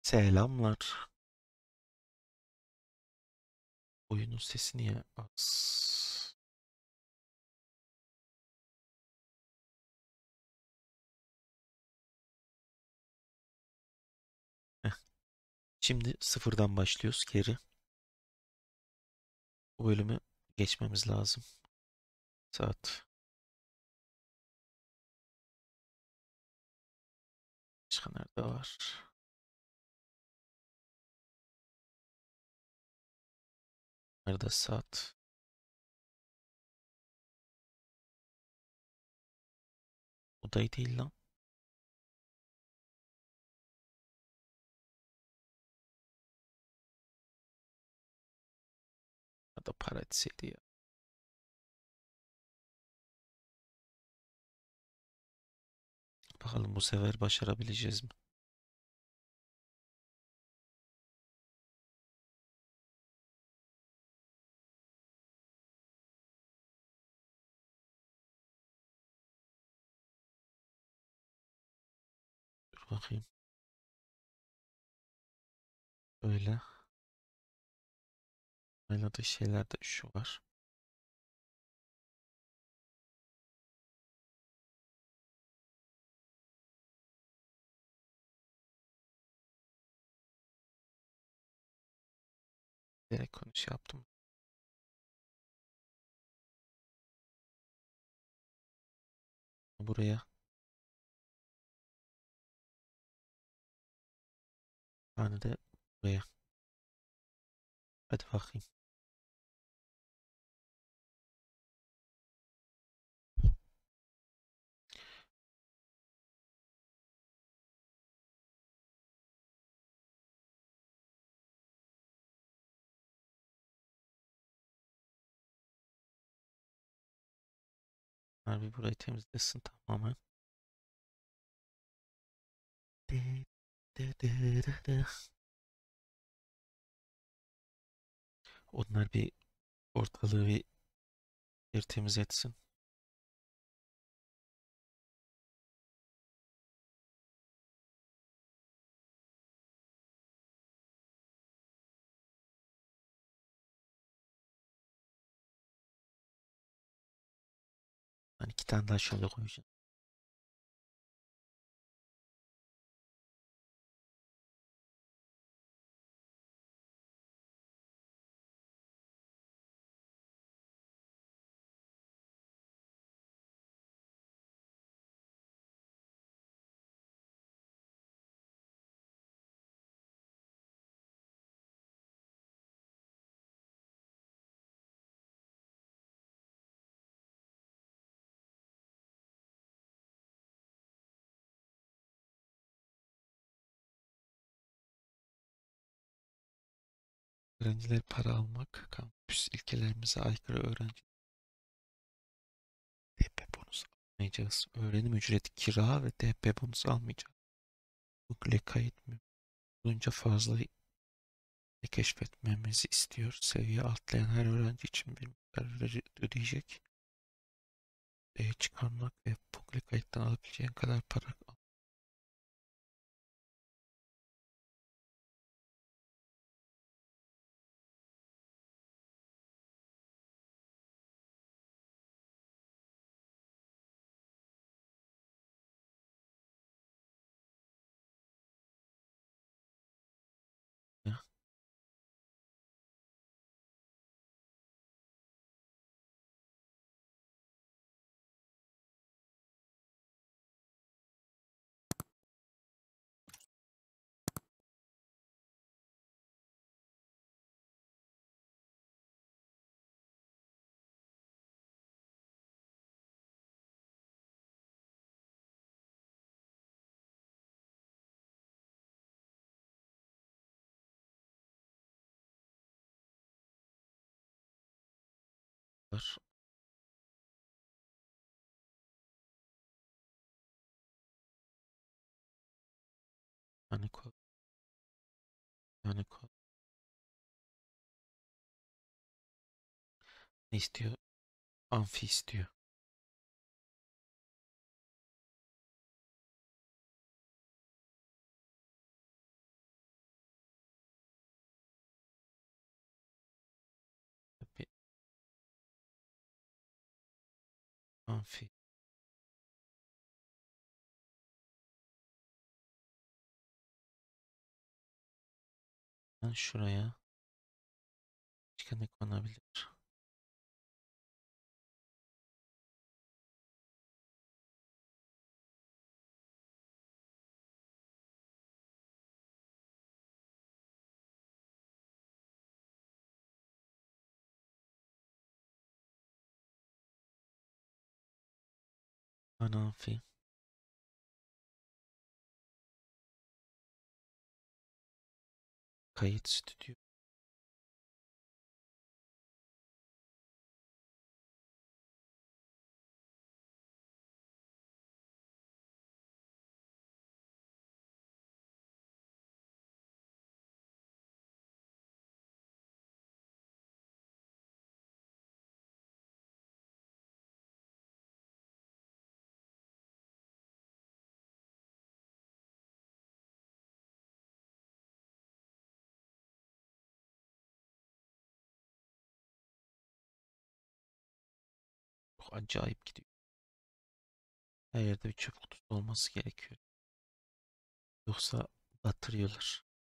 Selamlar. Oyunun sesi niye az? Heh, şimdi sıfırdan başlıyoruz geri. Bu bölümü geçmemiz lazım. Saat. Başka nerede var? Nerede saat? Odayı değil lan. Ya da para etseydi ya. Bakalım bu sefer başarabileceğiz mi? Dur bakayım. Öyle. Oynadığı şeylerde şu var. Direkt konuş yaptım. Buraya. Hani de buraya. Hadi bakayım. Harbi burayı temizlesin tamamen. De, de. Onlar bir ortalığı bir temiz etsin. Ben iki tane daha şöyle koyacağım. Öğrenciler para almak, kampüs ilkelerimize aykırı öğrenci DP bonusu almayacağız. Öğrenim ücreti kira ve DP bonusu almayacağız. Google kayıt mı? Bulunca fazla keşfetmemizi istiyor. Seviye atlayan her öğrenci için bir miktar ödeyecek. Çıkarmak ve Google kayıttan alabileceğin kadar para al. Ya, var. Yani kod, yani kod. Ne istiyor? Amfi istiyor. Amfi. Ben şuraya başka ne konabilir? Ana amfi. Kayıt stüdyo. Çok acayip gidiyor. Her yerde bir çöp kutusu olması gerekiyor. Yoksa batırıyorlar.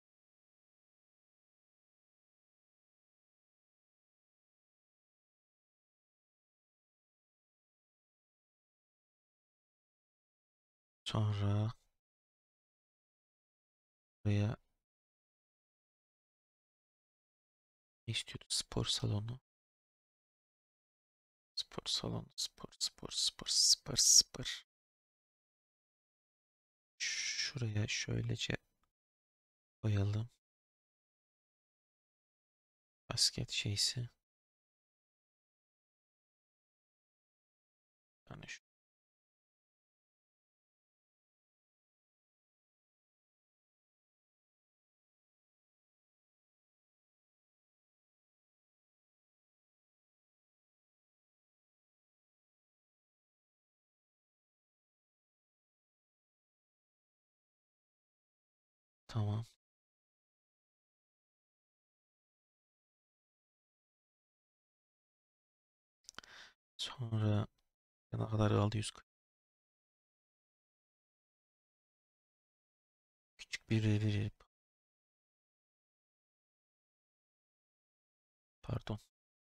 Sonra buraya ne istiyordu? Spor salonu. Spor salonu. Spor. Şuraya şöylece koyalım. Basket şeysi. Yani tamam. Sonra ne kadar aldı 140. Küçük bir revir. Pardon.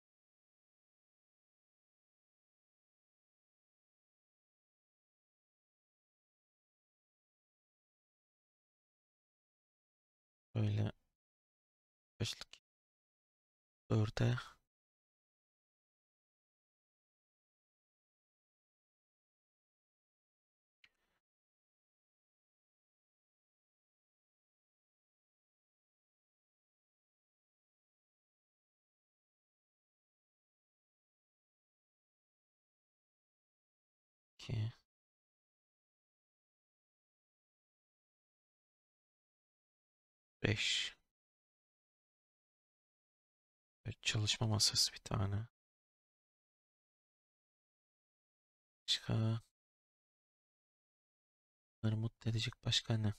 Böyle başlık 4'e 2 5. Çalışma masası bir tane. Başka bunları mutlu edecek başka ne?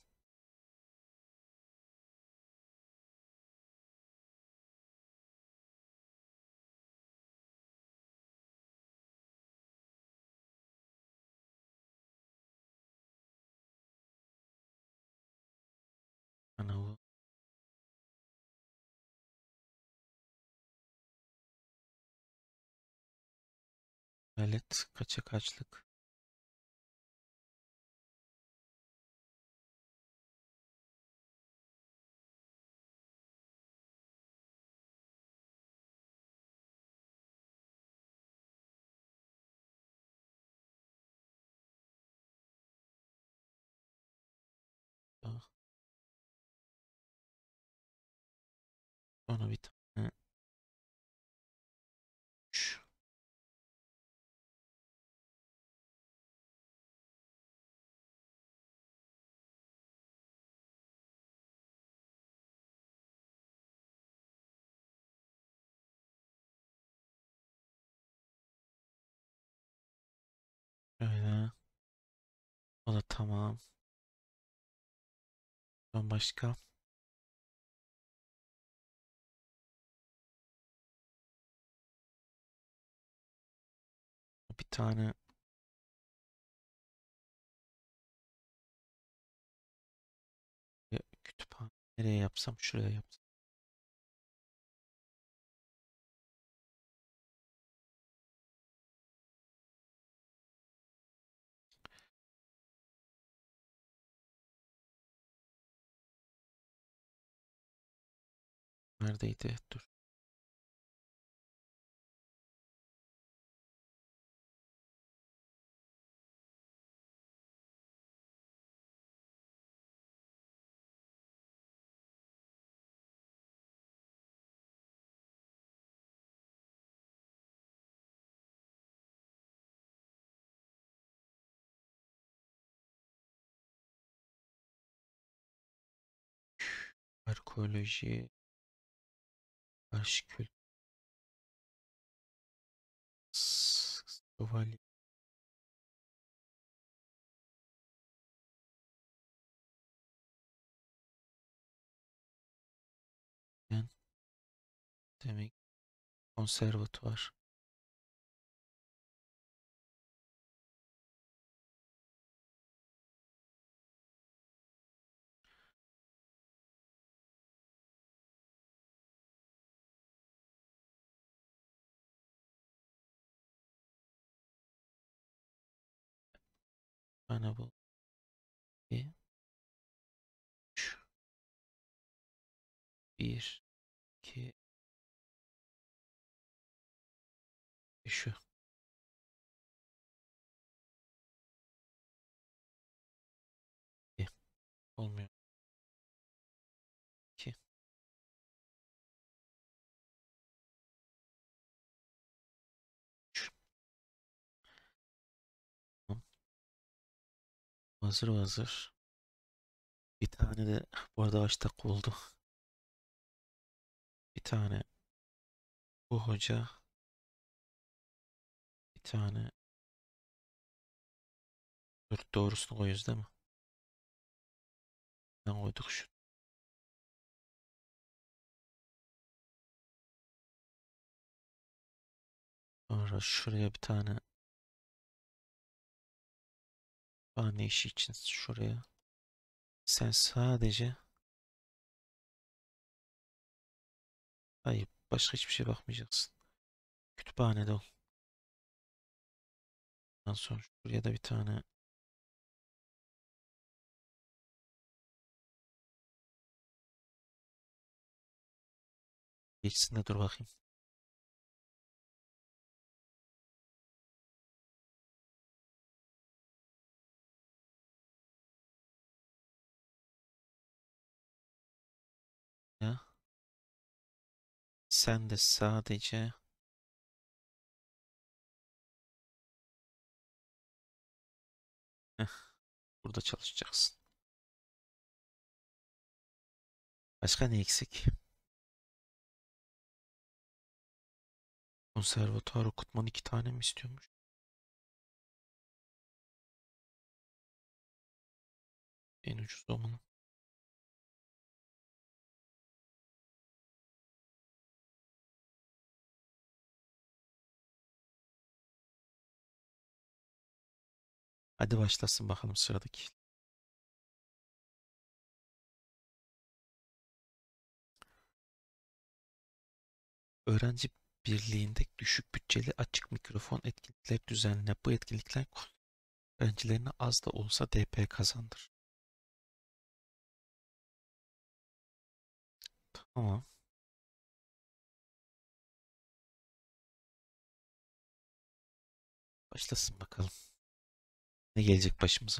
Ana bu alet kaça kaçlık? Sonra bir tane 3. Şöyle. O da tamam. Son başka. Bir tane Nereye yapsam? Şuraya yapsam. Neredeydi? Dur. Arkeoloji, arşikül, şövalye, demek konservatuvar. Bana bu. 2, 3, 1, 2, şu. İki. Olmuyor. 2. Tamam. Hazır hazır. Bir tane de bu arada açtık oldu. Bir tane bu hoca. Bir tane. Dur, doğrusunu koyuyoruz değil mi? Ben koyduk şu. Sonra şuraya bir tane kütüphane işi için şuraya. Sen sadece, hayır, başka hiçbir şey bakmayacaksın. Kütüphanede ol. Ondan sonra şuraya da bir tane geçsin de dur bakayım. Ya sen de sadece, heh, burada çalışacaksın. Başka ne eksik? Konservatuar okutman 2 tane mi istiyormuş? En ucuz olanı. Hadi başlasın bakalım sıradaki. Öğrenci birliğinde düşük bütçeli açık mikrofon etkinlikler düzenle. Bu etkinlikler öğrencilerine az da olsa DP kazandır. Tamam. Başlasın bakalım. Ne gelecek başımıza?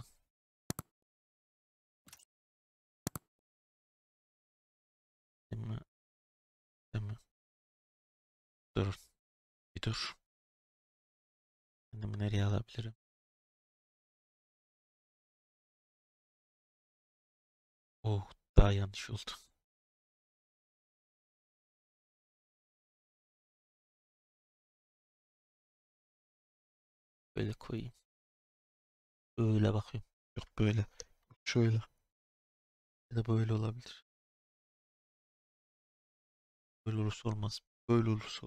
Değil mi? Değil mi? Dur. Bir dur. Kendimi nereye alabilirim? Oh, daha yanlış oldu. Böyle koyayım. Böyle bakayım. Yok böyle. Şöyle. Ya da böyle olabilir. Böyle olursa olmaz. Böyle olursa olur.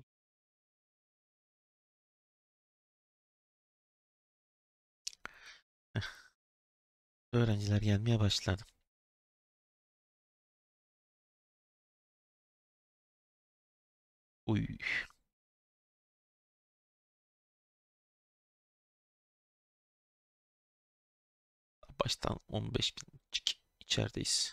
Heh, öğrenciler gelmeye başladı. Uy. Baştan 15 bin içerideyiz.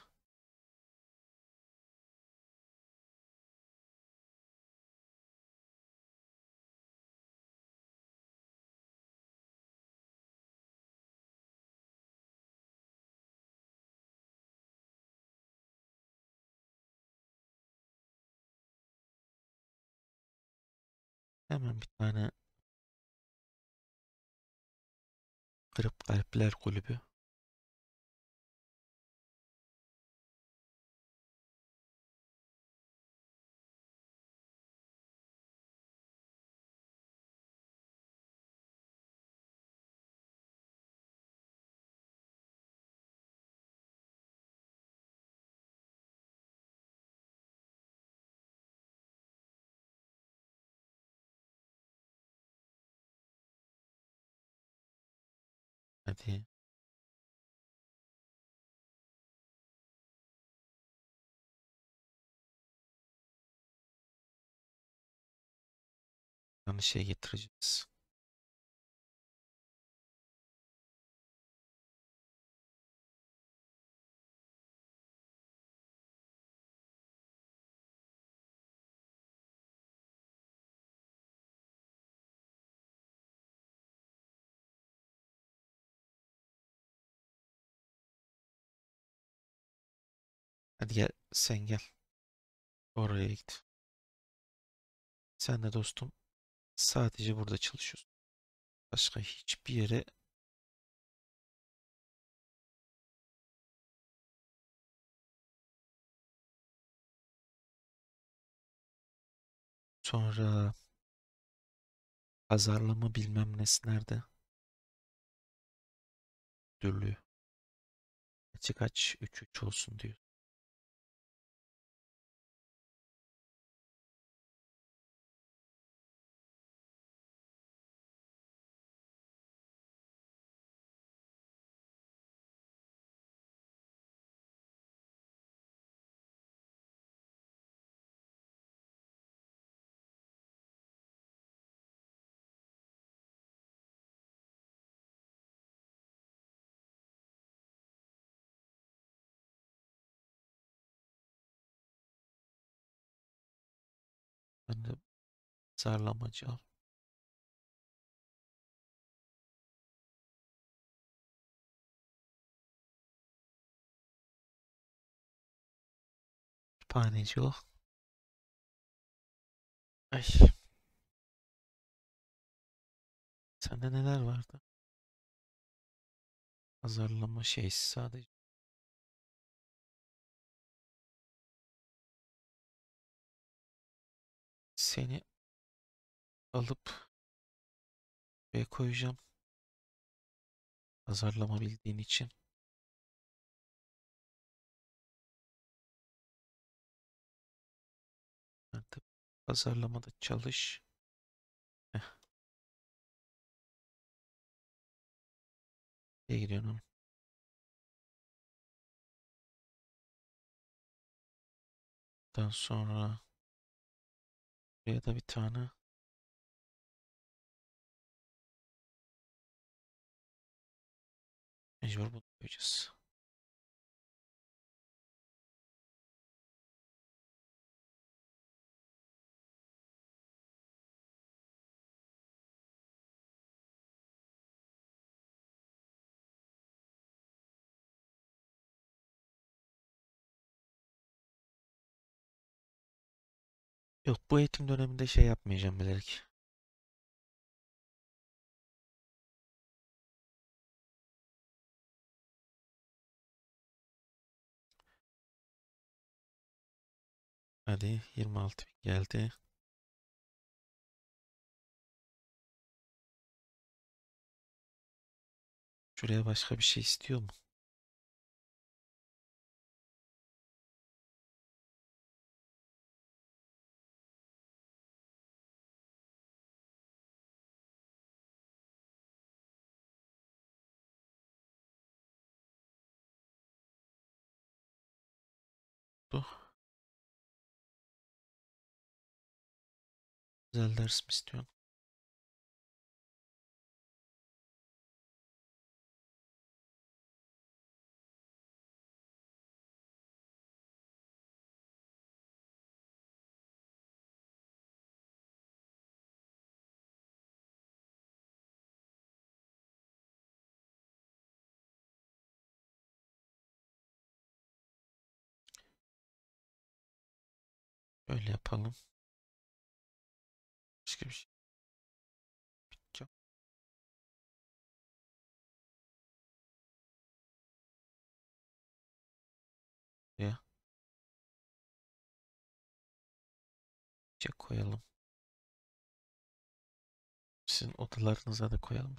Hemen bir tane Kırıp Kalpler Kulübü. Hadi. Yanlış şey getireceğiz. Hadi gel sen gel. Oraya git. Sen de dostum sadece burada çalışıyorsun. Başka hiçbir yere sonra pazarlama bilmem nesi nerede? Müdürlüğü. Açık aç 3-3 olsun diyor. Ben de pazarlamacı al. Kütüphaneci ol. Ay, sende neler vardı? Pazarlama şeysi sadece. Seni alıp buraya koyacağım. Pazarlama bildiğin için. Ben de pazarlamada çalış. Heh, iyi gidiyorsun oğlum. Ondan sonra buraya da bir tane mecbur bunu koyacağız. Yok bu eğitim döneminde şey yapmayacağım bilerek. Hadi 26 bin geldi. Şuraya başka bir şey istiyor mu? Bu. Özel ders mi istiyorsun? Öyle yapalım. Başka bir şey yok. Ya, bir şey koyalım. Sizin odalarınıza da koyalım.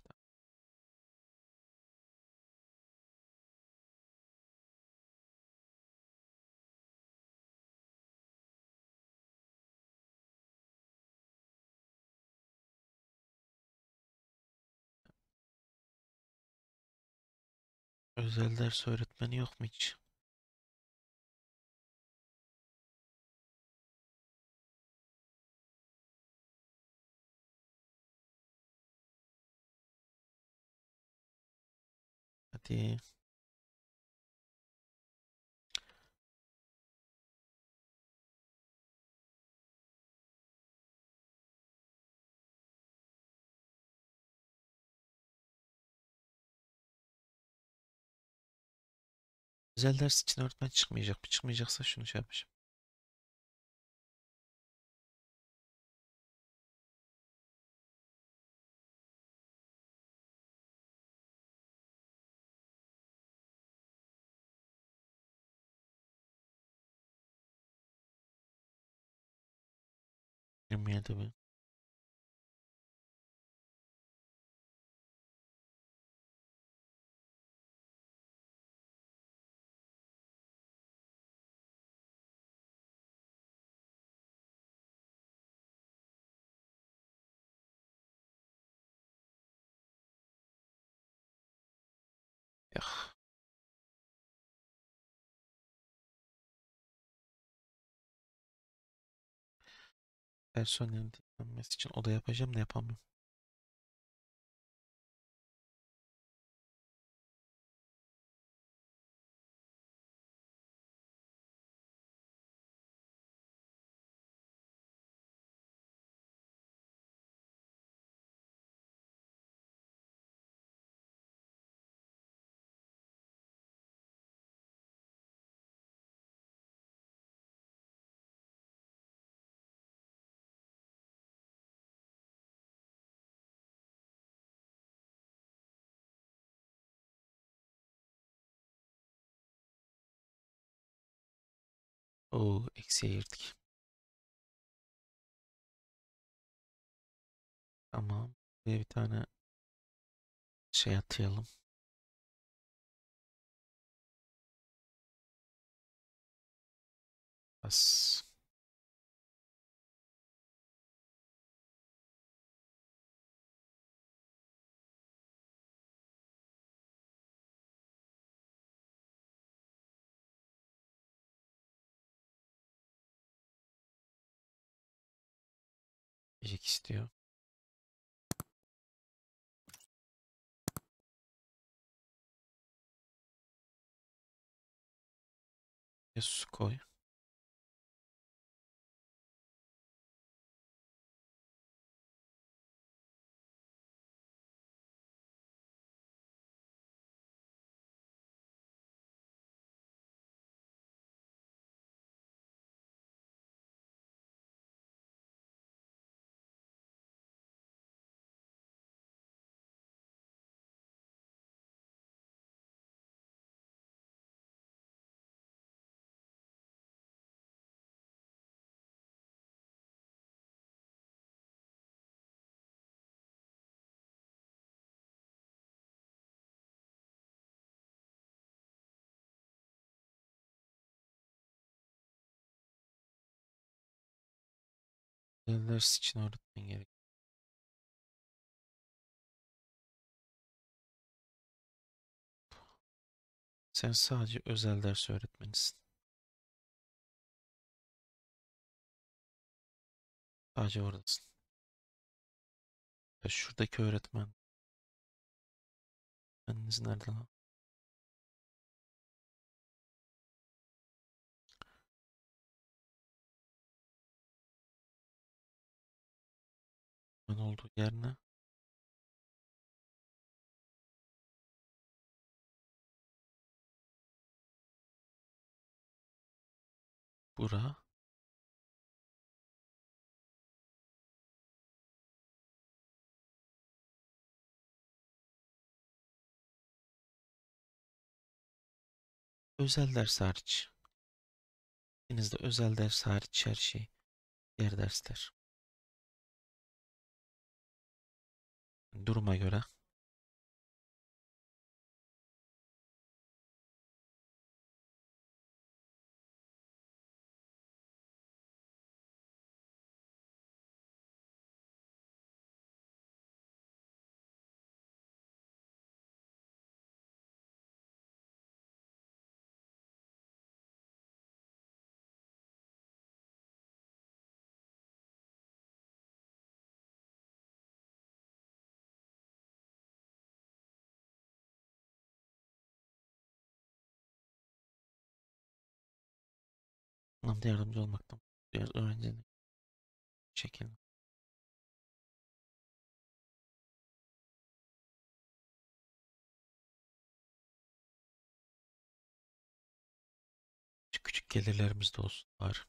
Özel ders öğretmeni yok mu hiç? Hadi. Özel ders için öğretmen çıkmayacak mı? Çıkmayacaksa şunu şey yapacağım. Yirmi yedi bin. Ya, personelin dinlenmesi için oda yapacağım da yapamıyorum. Oo, eksiye girdik. Tamam. Buraya bir tane şey atayalım. Bas. Yiyecek istiyor. Ya su koy. Özel ders için öğretmen gerek. Sen sadece özel ders öğretmenisin. Sadece oradasın. Ya şuradaki öğretmen. Anneniz nerede lan? Ben olduğu yer ne? Bura. Özel ders hariç. İkinizde özel ders hariç her şey. Diğer dersler. Duruma göre. Anlamda yardımcı olmaktan. Diğer öğrencinin şekilde. Küçük küçük gelirlerimiz de olsun var.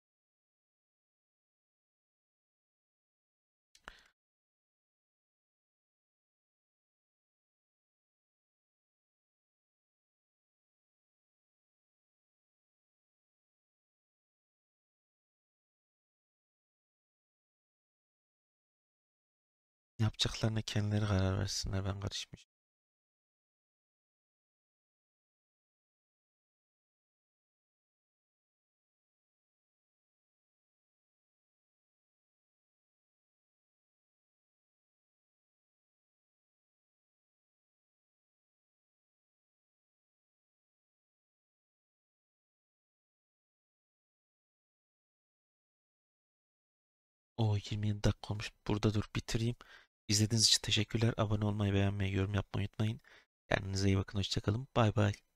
Yapacaklarına kendileri karar versinler. Ben karışmayacağım. O 27 dakika olmuş. Burada dur bitireyim. İzlediğiniz için teşekkürler. Abone olmayı, beğenmeyi, yorum yapmayı unutmayın. Kendinize iyi bakın. Hoşça kalın. Bay bay.